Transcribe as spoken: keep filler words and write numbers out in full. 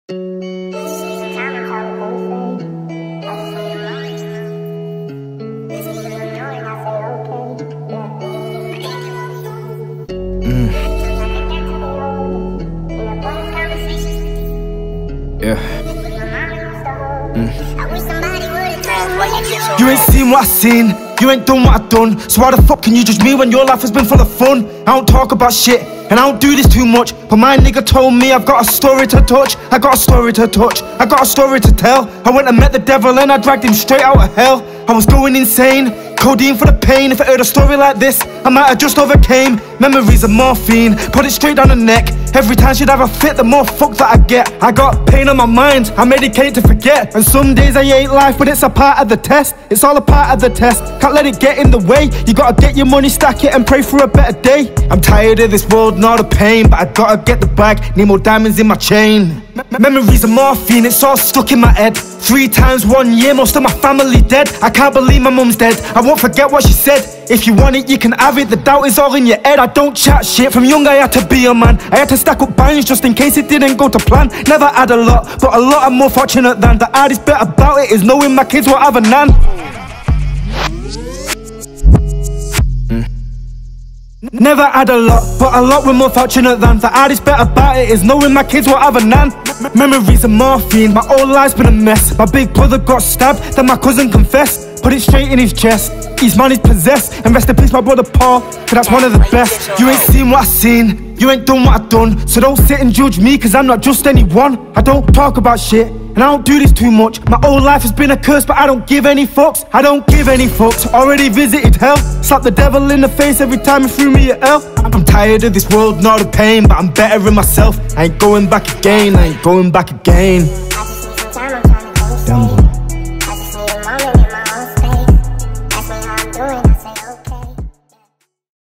Mm. Yeah. Mm. You ain't seen what I seen, you ain't done what I done. So why the fuck can you judge me when your life has been full of fun? I don't talk about shit, and I don't do this too much, but my nigga told me I've got a story to touch. I got a story to touch, I got a story to tell. I went and met the devil and I dragged him straight out of hell. I was going insane, codeine for the pain. If I heard a story like this, I might have just overcame. Memories of morphine, put it straight down the neck. Every time she'd have a fit, the more fuck that I get. I got pain on my mind, I medicate to forget. And some days I hate life, but it's a part of the test. It's all a part of the test, can't let it get in the way. You gotta get your money, stack it and pray for a better day. I'm tired of this world and all the pain, but I gotta get the bag, need more diamonds in my chain. Memories of morphine, it's all stuck in my head. Three times one year, most of my family dead. I can't believe my mum's dead, I won't forget what she said. If you want it, you can have it, the doubt is all in your head. I don't chat shit, from young I had to be a man. I had to stack up bands just in case it didn't go to plan. Never had a lot, but a lot I'm more fortunate than. The hardest bit about it is knowing my kids will have a nan. Never had a lot, but a lot we're more fortunate than. The hardest bit about it is knowing my kids will have a nan. Memories of morphine, my whole life's been a mess. My big brother got stabbed, then my cousin confessed. Put it straight in his chest, his man is possessed. And rest in peace my brother Paul, cause that's one of the best. You ain't seen what I seen, you ain't done what I done. So don't sit and judge me, cause I'm not just anyone. I don't talk about shit, and I don't do this too much. My whole life has been a curse, but I don't give any fucks. I don't give any fucks, already visited hell. Slap the devil in the face every time he threw me at hell. I'm tired of this world and all the pain, but I'm better in myself. I ain't going back again, I ain't going back again. Damn boy.